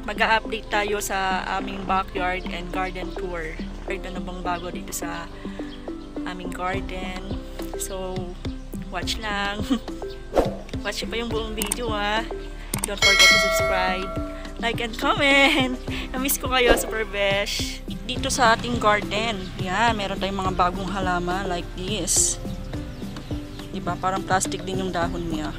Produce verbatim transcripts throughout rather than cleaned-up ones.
mag-a-update tayo sa aming backyard and garden tour. Ano bang bago dito sa aming garden. So, watch lang. Watch pa yung buong video ha. Don't forget to subscribe, like, and comment. Na-miss ko kayo, Super Besh. Dito sa ating garden, yan, meron tayong mga bagong halaman like this. Diba? Parang plastic din yung dahon niya.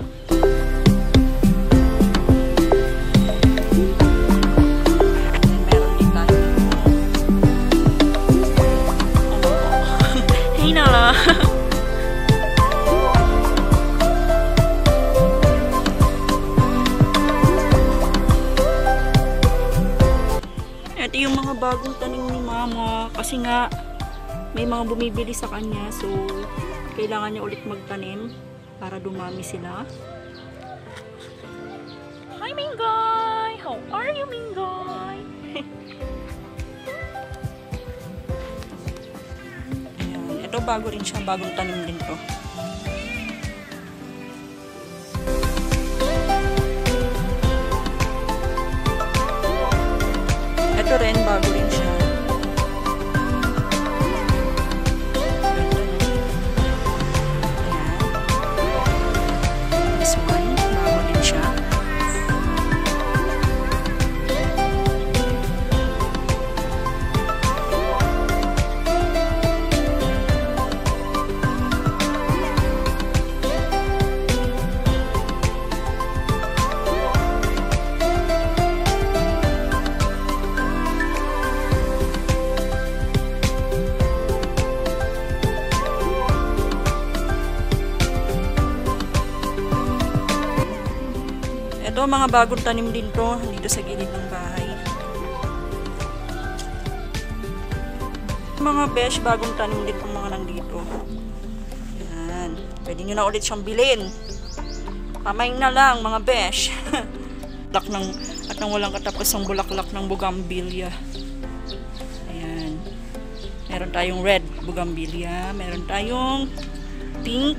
Ito yung mga bagong tanim ni Mama kasi nga may mga bumibili sa kanya, so kailangan niya ulit magtanim para dumami sila. Hi Mingay! How are you, Mingay? Ayan. Ito bago rin siya, bagong tanim din to. Ito rin, bago rin siya. Ayan. This one, bago din siya. Ito, mga bagong tanim din to dito sa gilid ng bahay. Mga besh, bagong tanim din ang mga nandito. Yan. Pwede nyo na ulit siyang bilhin. Pamain na lang, mga besh. Lak ng, at nang walang katapusang bulaklak ng bougainvillea. Ayan. Meron tayong red bougainvillea. Meron tayong pink.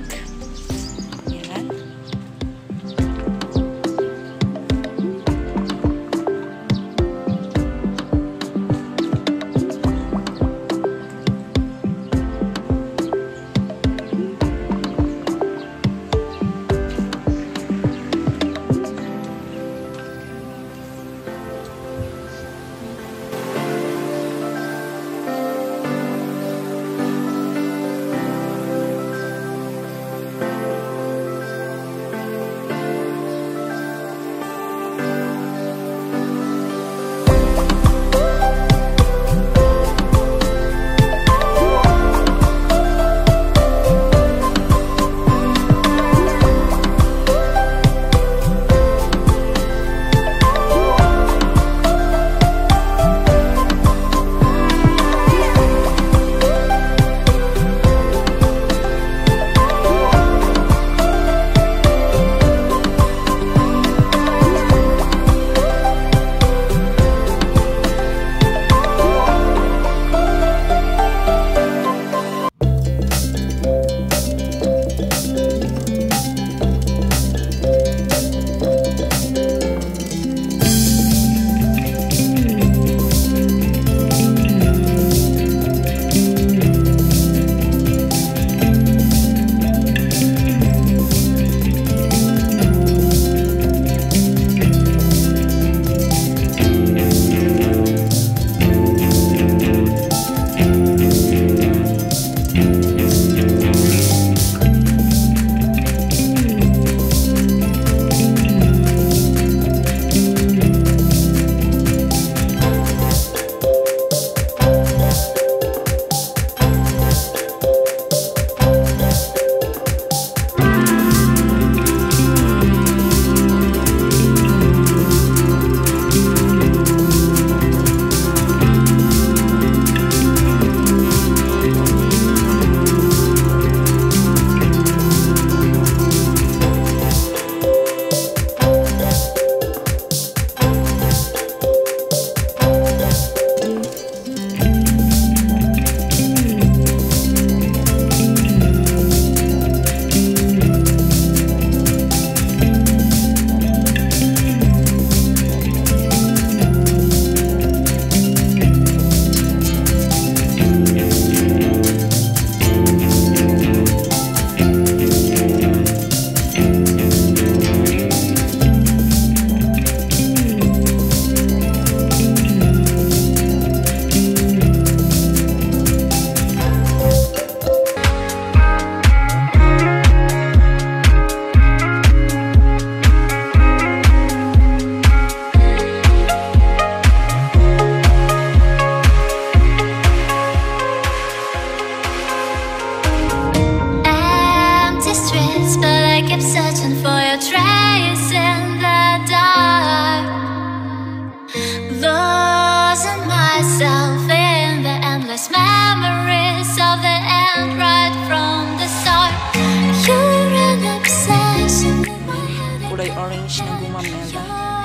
orange na gumamela.